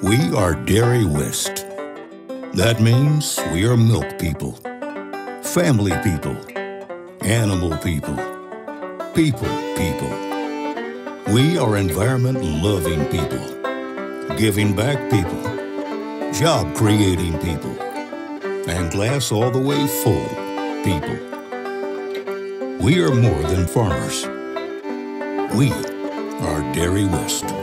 We are Dairy West. That means we are milk people, family people, animal people, people. We are environment-loving people, giving back people, job-creating people, and glass all the way full people. We are more than farmers. We are Dairy West.